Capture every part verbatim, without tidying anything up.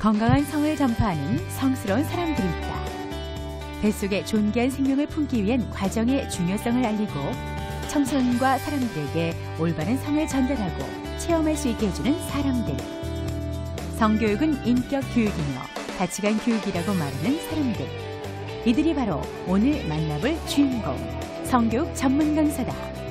건강한 성을 전파하는 성스러운 사람들이 있다. 뱃속에 존귀한 생명을 품기 위한 과정의 중요성을 알리고 청소년과 사람들에게 올바른 성을 전달하고 체험할 수 있게 해주는 사람들. 성교육은 인격 교육이며 가치관 교육이라고 말하는 사람들. 이들이 바로 오늘 만나볼 주인공, 성교육 전문 강사다.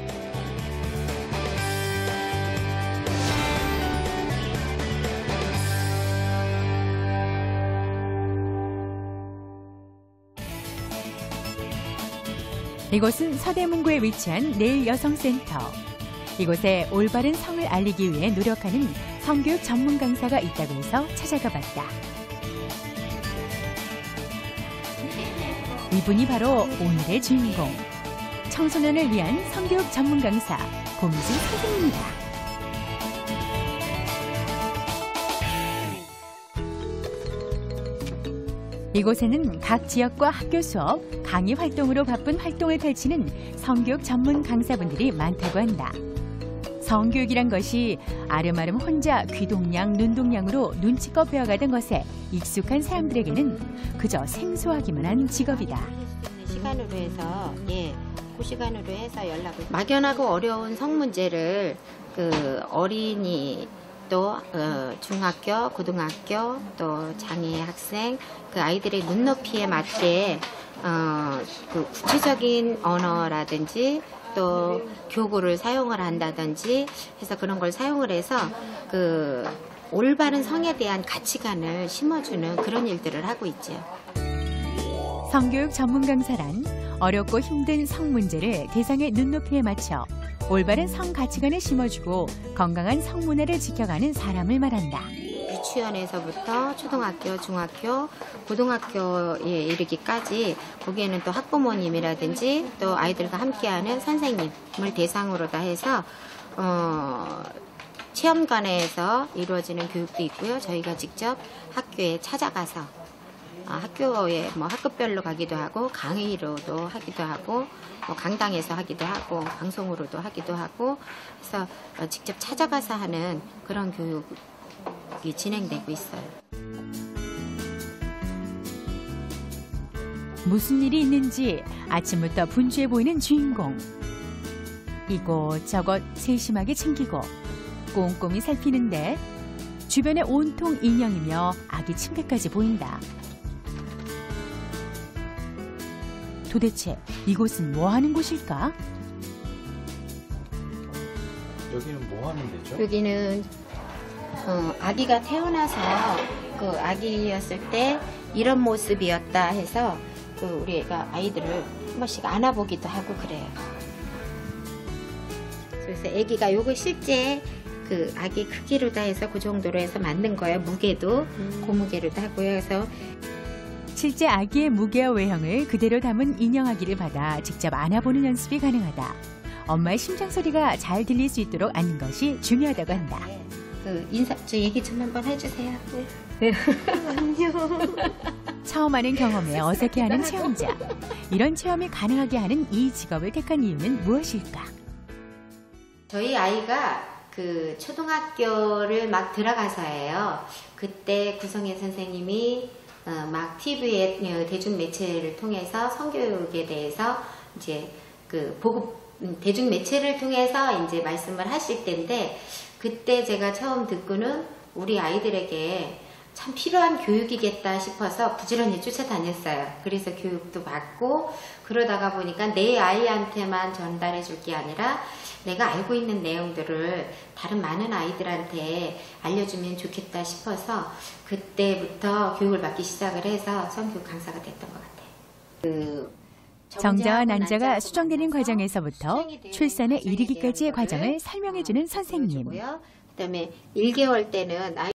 이곳은 서대문구에 위치한 내일여성센터. 이곳에 올바른 성을 알리기 위해 노력하는 성교육 전문 강사가 있다고 해서 찾아가 봤다. 이분이 바로 오늘의 주인공, 청소년을 위한 성교육 전문 강사 고미진 선생님이다. 이곳에는 각 지역과 학교 수업, 강의 활동으로 바쁜 활동을 펼치는 성교육 전문 강사분들이 많다고 한다. 성교육이란 것이 아름아름 혼자 귀동냥, 눈동냥으로 눈치껏 배워가던 것에 익숙한 사람들에게는 그저 생소하기만 한 직업이다. 시간으로 해서 예, 그 시간으로 해서 연락을. 막연하고 어려운 성 문제를 그 어린이 또 어, 중학교, 고등학교, 또 장애 학생 그 아이들의 눈높이에 맞게 어, 그 구체적인 언어라든지 또 교구를 사용을 한다든지 해서 그런 걸 사용을 해서 그 올바른 성에 대한 가치관을 심어주는 그런 일들을 하고 있죠. 성교육 전문 강사란 어렵고 힘든 성 문제를 대상의 눈높이에 맞춰 올바른 성 가치관을 심어주고 건강한 성 문화를 지켜가는 사람을 말한다. 유치원에서부터 초등학교, 중학교, 고등학교에 이르기까지 거기에는 또 학부모님이라든지 또 아이들과 함께하는 선생님을 대상으로 다 해서 어, 체험관에서 이루어지는 교육도 있고요. 저희가 직접 학교에 찾아가서 아, 학교에 뭐 학급별로 가기도 하고 강의로도 하기도 하고 뭐 강당에서 하기도 하고 방송으로도 하기도 하고 그래서 어, 직접 찾아가서 하는 그런 교육이 진행되고 있어요. 무슨 일이 있는지 아침부터 분주해 보이는 주인공. 이곳저곳 세심하게 챙기고 꼼꼼히 살피는데 주변에 온통 인형이며 아기 침대까지 보인다. 도대체 이곳은 뭐 하는 곳일까? 여기는 뭐 하는 데죠? 여기는 어, 아기가 태어나서 그 아기였을 때 이런 모습이었다 해서 그 우리가 아이들을 한 번씩 안아보기도 하고 그래요. 그래서 아기가 요거 실제 그 아기 크기로 다 해서 그 정도로 해서 만든 거예요. 무게도 음. 그 무게로 다 하고요. 그래서 실제 아기의 무게와 외형을 그대로 담은 인형 아기를 받아 직접 안아보는 연습이 가능하다. 엄마의 심장 소리가 잘 들릴 수 있도록 앉는 것이 중요하다고 한다. 그 인사, 저 얘기 좀 한번 해주세요. 네. 안녕. 처음 하는 경험에 어색해하는 체험자. 이런 체험이 가능하게 하는 이 직업을 택한 이유는 무엇일까? 저희 아이가 그 초등학교를 막 들어가서예요. 그때 구성애 선생님이 어, 막 티비에 대중 매체를 통해서 성교육에 대해서 이제 그 보급 대중 매체를 통해서 이제 말씀을 하실 때인데 그때 제가 처음 듣고는 우리 아이들에게 참 필요한 교육이겠다 싶어서 부지런히 쫓아다녔어요. 그래서 교육도 받고 그러다가 보니까 내 아이한테만 전달해 줄 게 아니라 내가 알고 있는 내용들을 다른 많은 아이들한테 알려주면 좋겠다 싶어서 그때부터 교육을 받기 시작을 해서 성교육 강사가 됐던 것 같아요. 그 정자와 난자가 수정되는 과정에서부터 출산에 이르기까지의 과정을 설명해주는 선생님. 그다음에 일 개월 때는 아이